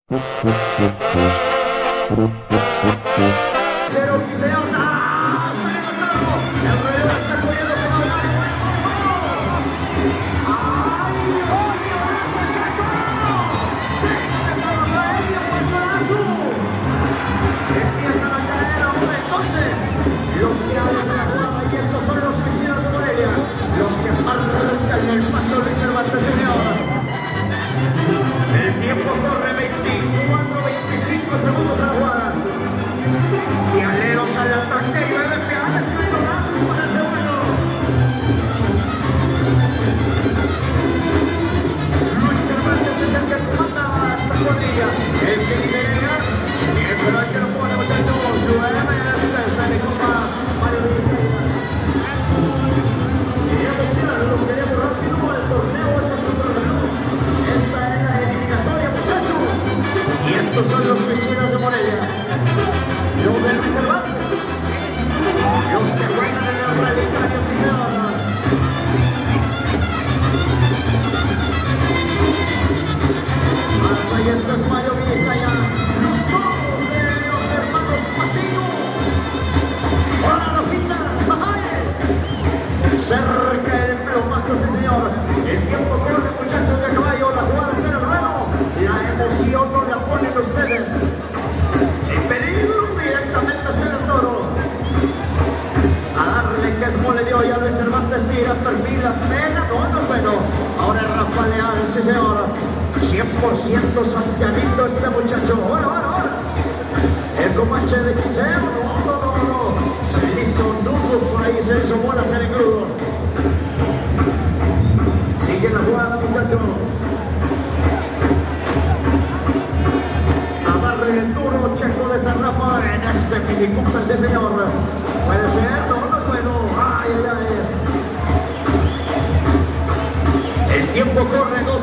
Cherokee se alza, sale ganado, el reloj está corriendo como el mar. ¡Ay, Dios mío, ese es el gol! ¡Checa esa Rafael, puesto el azul! Empieza la carrera, hombre, entonces, los tirales de la jugada, y estos son los suicidas de Morelia, los que marcan el paso de Cervantes, señor. El tiempo corre 24-25 segundos a la jugada. Y aleros al ataque y debe pegar escritronazos para ese bueno. Luis Cervantes es el que comanda esta cuadrilla. El que lidera. ¿Quién será el que lo pone, muchachos? Llueve desde mi compa Mario Villegas. Queríamos tirarlo, queríamos rápido. El torneo es el torneo. Esta es la eliminatoria, muchachos. Y estos son los suicidas de Morelia. Los de Luis Cervantes, los que juegan en el relicario Cicerón. Más allá esto es Mario Villegas, los dos de los hermanos Patino. ¡Hola, Rafita! ¡Bajae! Cerca el plomazo, sí señor. El tiempo corre, muchachos de caballo, la jugada es el ruedo. La emoción no la ponen ustedes. En peligro directamente hacia el toro. A darle que es mole de olla, Luis Cervantes tira, perfila, pega, no, bueno. Ahora es Rafa Leal, sí señor. 100% santiaguito este muchacho. Ahora. El comanche de Quicheo, no. Se le hizo nudos por ahí, se hizo bolas en el engrudo. Sigue la jugada, muchachos. El duro Checo de San Rafa en este minicúper, sí señor. Puede ser, no es bueno. Ay. El tiempo corre,